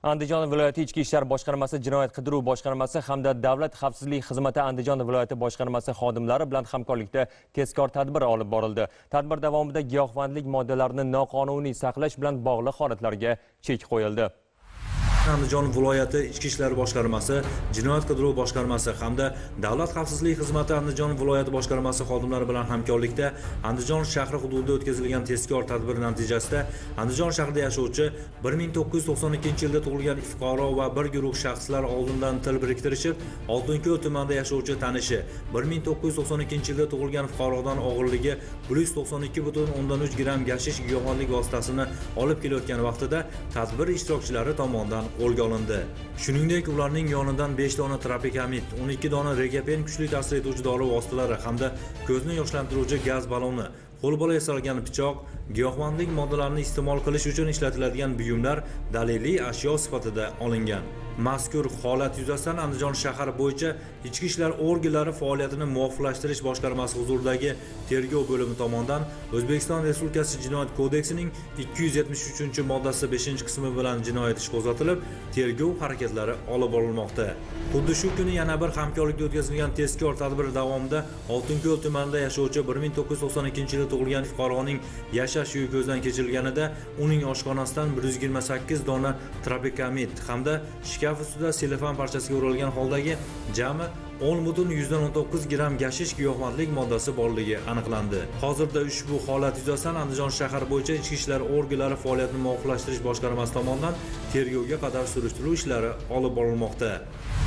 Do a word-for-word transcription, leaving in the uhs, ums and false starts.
Andijon viloyati Ichki ishlar boshqarmasi, Jinoyat qidiruv boshqarmasi hamda Davlat xavfsizlik xizmati Andijon viloyati boshqarmasi xodimlari bilan hamkorlikda tezkor tadbir olib borildi. Tadbir davomida giyohvandlik moddalarini noqonuniy saqlash bilan bog'liq holatlarga chek qo'yildi. Andijon viloyati Ichki ishlar boshqarmasi, Jinoyat qidiruv boshqarmasi hamda Davlat xavfsizlik xizmati Andijon viloyati boshqarmasi xodimlari bilan hamkorlikda Andijon shahri hududida o'tkazilgan tezkor tadbir natijasida Andijon shahrida yashovchi bir ming to'qqiz yuz to'qson ikkinchi yilda tug'ilgan fuqaro va bir guruh shaxslar oldindan til biriktirishib, Oltinko'l tumanida yashovchi tanishi bir ming to'qqiz yuz to'qson ikkinchi yilda tug'ilgan fuqarodan og'irligi bir yuz to'qson ikki butun o'ndan uch gramm gashish giyohvandlik vositasini olib kelayotgan vaqtida tadbir ishtirokchilari tomonidan qo'lga olindi. Shuningdek, ularning yonidan besh dona tropikamid, o'n ikki dona regapen kuchli ta'sir etuvchi dori vositalari hamda ko'zni yoshlantiruvchi gaz baloni, qo'lbola yasalgan pichoq, giyohvandlik moddalarini iste'mol qilish uchun ishlatiladigan buyumlar daliliy ashyo sifatida olingan. Mazkur holat yuzasidan Andijon shahar bo'yicha Ichki ishlar organlari faoliyatini muvofiqlashtirish boshqarmasi huzuridagi tergov bo'limi tomonidan O'zbekiston Respublikasi Jinoyat kodeksining ikki yuz yetmish uchinchi moddasi beshinchi qismi bilan jinoyat ishi qo'zg'atilib, tergov harakatlari olib borilmoqda. Xuddi shu kuni yana bir hamkorlikda o'tkazilgan tezkor tadbir davomida Oltinko'l tumanida yashovchi bir ming to'qqiz yuz to'qson ikkinchi yilda tug'ilgan fuqaroning yashash uyi ko'zdan kechirilganida uning oshxonasidan bir yuz yigirma sakkiz dona tropikamid hamda shkaf ustida selofan parchasiga o'ralgan holdagi jami o'n butun yuzdan o'n to'qqiz gramm gashish giyohvandlik moddasi borligi aniqlandi. Hozirda ushbu holat yuzasidan Andijon shahar bo'yicha Ichki ishlar organlari faoliyatini muvofiqlashtirish boshqarmasi tomonidan tergovga qadar surishtiruv ishlari olib borilmoqda.